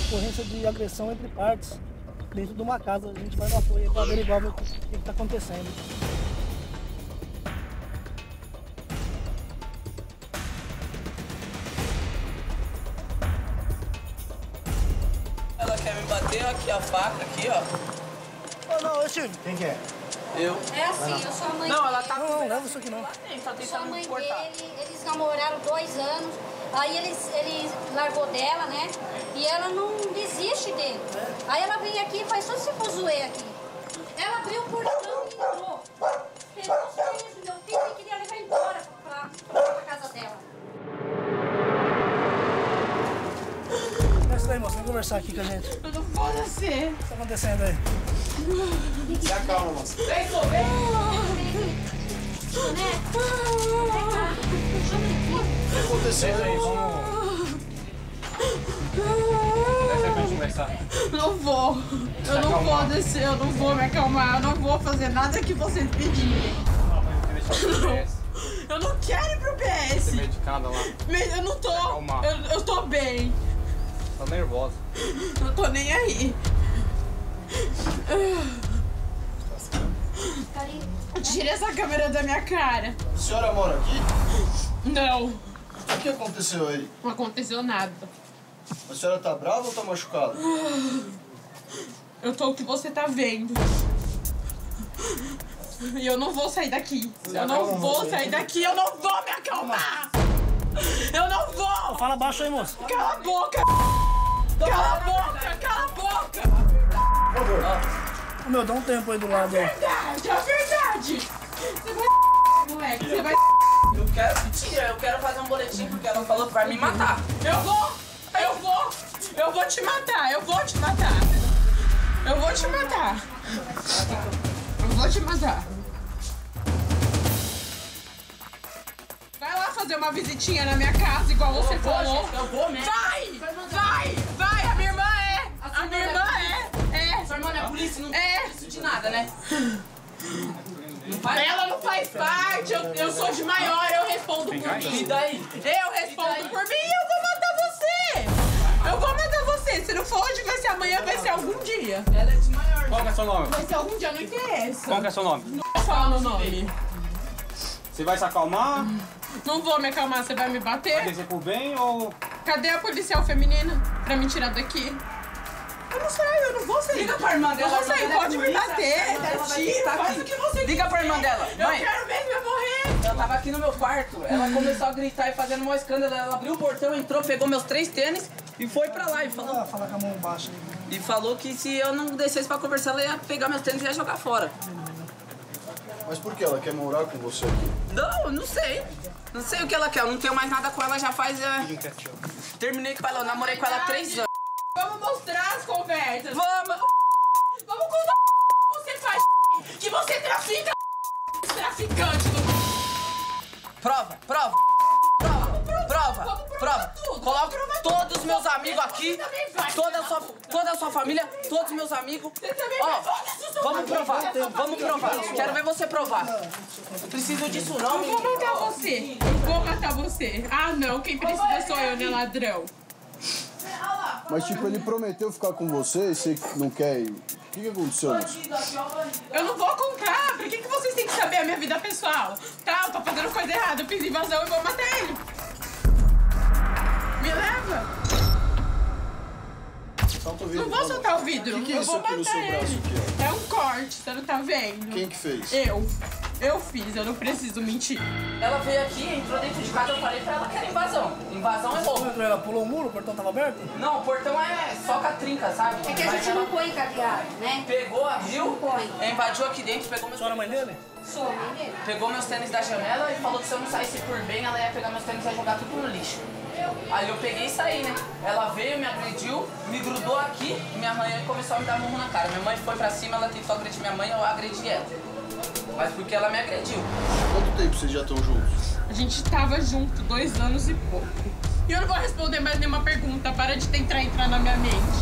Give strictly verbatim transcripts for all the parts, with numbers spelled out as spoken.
ocorrência de agressão entre partes dentro de uma casa. A gente vai no apoio para averiguar o que está acontecendo. Ela quer me bater, aqui a faca, aqui, ó. Oh, não, eu tive. Quem que é? Eu. É assim, eu sou a mãe Não, dele. ela tá... Não, não, leva isso aqui não. Eu sou a mãe dele, eles namoraram dois anos, aí eles, eles largou dela, né? E ela não desiste dele. Aí ela veio aqui e faz todo esse fuzuê aqui. Ela abriu o portão e entrou. Pegou os filhos do meu filho e queria levar embora pra, pra, pra casa dela. Desce daí, moça, vem conversar aqui com a gente. Eu não vou descer. O que está acontecendo aí? Se acalma, moça. Vem, sou, vem! O que aconteceu aí? Desce pra gente conversar. Não vou. Eu não vou descer, eu não vou me acalmar, eu não vou fazer nada que vocês pedirem. Não, mas eu queria deixar pro P S. Eu não quero ir pro P Você S. medicada lá. Mas eu não tô. Acalmar. Eu, eu tô bem. Tá nervosa. Não tô nem aí. Tira essa câmera da minha cara. A senhora mora aqui? Não, O que aconteceu aí? não aconteceu nada. A senhora tá brava ou tá machucada? Eu tô o que você tá vendo. E eu não vou sair daqui. Eu não vou sair daqui, eu não vou me acalmar. Eu não vou. Fala baixo aí, moça. Cala a boca. Cala a boca, cala a boca. Por favor. Ô, meu, dá um tempo aí do lado aí. Verdade, é verdade. Você vai, moleque, você vai. Eu quero... Mentira, eu quero fazer um boletim porque ela falou que vai me matar. Eu vou, eu vou, eu vou te matar, eu vou te matar. Eu vou te matar. Eu vou te matar. Vai lá fazer uma visitinha na minha casa, igual você Eu vou, falou. gente, eu vou mesmo. Vai, vai, vai, a minha irmã é. A minha irmã é, é. Sua irmã não é polícia, não É. tem isso de nada, né? Não faz Ela não faz parte, eu, eu sou de maior, eu respondo por E mim. daí? Eu respondo por mim e eu vou matar você. Eu vou matar você. Se não for hoje, vai ser amanhã, vai ser algum dia. Ela é de maior. Qual que é seu nome? Vai ser algum dia, não interessa. Qual que é seu nome? Não fala o nome. Você vai se acalmar? Não vou me acalmar, você vai me Vai bater? descer por bem ou... Cadê a policial feminina pra me tirar daqui? Eu não sei, eu não vou sair. Liga pra irmã dela. Eu vou sair, ela é pode me polícia, bater, ela dá vai tiro, estar faz aqui. o que você Liga quiser. pra irmã dela. Eu Mãe, quero mesmo é morrer. ela tava aqui no meu quarto. Ela começou a gritar e fazendo um escândalo. Ela abriu o portão, entrou, pegou meus três tênis e foi pra lá. E falou, Fala, fala com a mão baixa aí. e falou que se eu não descesse pra conversar, ela ia pegar meus tênis e ia jogar fora. Mas por que ela quer morar com você aqui? Não, eu não sei. Não sei o que ela quer. Eu não tenho mais nada com ela já faz... É... Terminei com ela, eu namorei com ela há três anos. Vamos mostrar as conversas. Vamos! Vamos contar o que você faz, que você trafica, traficante do... Prova, prova, prova, prova, vamos provar prova. tudo, Coloca vamos provar todos tudo. os meus amigos aqui, Você também vai, toda a filha sua, da puta. toda a sua família, todos os meus amigos. Você também Ó, vai, foda-se a sua vamos família, provar, foda-se a vamos família. provar. Quero ver você provar. Não preciso disso não, Eu vou menino. matar você, eu vou matar você. Ah não, quem precisa sou eu, né, ladrão? Mas tipo, ele prometeu ficar com você e você não quer ir. O que que aconteceu, moça? Eu não vou contar, por que, que vocês têm que saber a minha vida pessoal? Tá, eu tô fazendo coisa errada, eu fiz invasão e vou matar ele. Me leva. Solta o vidro, Não vou por soltar favor. o vidro, O que que é eu isso vou aqui no matar seu braço ele. aqui, É um corte, você não tá vendo? Quem que fez? Eu. Eu fiz, eu não preciso mentir. Ela veio aqui, entrou dentro de casa, eu falei pra ela que era invasão. Invasão é louco. Ela pulou o muro, o portão tava aberto? Não, o portão é só com a trinca, sabe? É que a Mas gente ela não põe cadeado, né? pegou, abriu, Não põe. invadiu aqui dentro, pegou meus A senhora é mãe dele? Sou mãe dele. Pegou meus tênis da janela e falou que se eu não saísse por bem, ela ia pegar meus tênis e ia jogar tudo no lixo. Aí eu peguei e saí, né? Ela veio, me agrediu, me grudou aqui, minha mãe começou a me dar murro na cara. Minha mãe foi pra cima, ela tentou agredir minha mãe, eu agredi ela. Mas porque ela me agrediu. Quanto tempo vocês já estão juntos? A gente tava junto dois anos e pouco. E eu não vou responder mais nenhuma pergunta, para de tentar entrar na minha mente.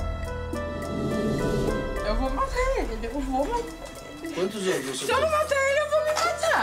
Eu vou matar ele, eu vou matar ele. Quantos anos você Se eu não tem? matar ele, eu vou me matar.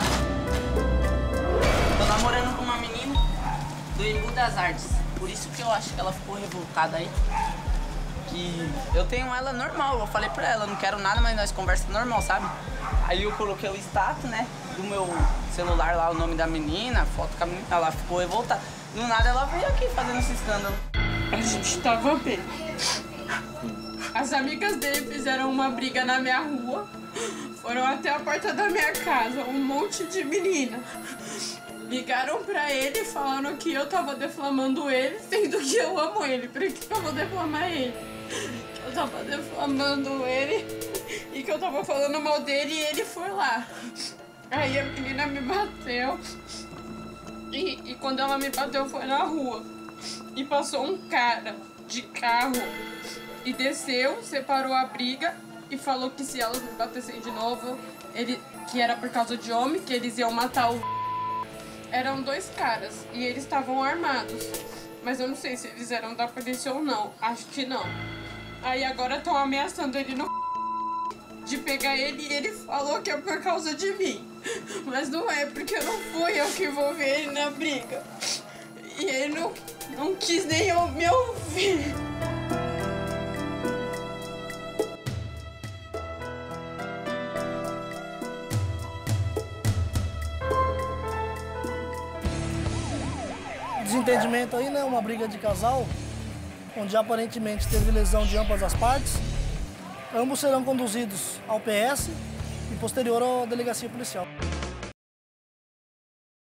Tô namorando com uma menina do Embu das Artes. Por isso que eu acho que ela ficou revoltada aí. que eu tenho ela normal, eu falei pra ela, não quero nada, mas nós conversa normal, sabe? Aí eu coloquei o status, né, do meu celular lá, o nome da menina, a foto com a menina, ela ficou revoltada. Do nada ela veio aqui fazendo esse escândalo. A gente tava bem. As amigas dele fizeram uma briga na minha rua, foram até a porta da minha casa, um monte de menina. Ligaram pra ele falando que eu tava defamando ele, sendo que eu amo ele. Por que eu vou defamar ele? Eu tava defamando ele e que eu tava falando mal dele e ele foi lá. Aí a menina me bateu e, e quando ela me bateu foi na rua. E passou um cara de carro e desceu, separou a briga e falou que se elas me batessem de novo, ele, que era por causa de homem, que eles iam matar o... Eram dois caras e eles estavam armados, mas eu não sei se eles eram da polícia ou não, acho que não. Aí agora estão ameaçando ele no de pegar ele e ele falou que é por causa de mim. Mas não é, porque não fui eu que envolvi ele na briga. E ele não, não quis nem me ouvir. Desentendimento aí, né? Uma briga de casal, onde aparentemente teve lesão de ambas as partes. Ambos serão conduzidos ao P S e posterior à delegacia policial.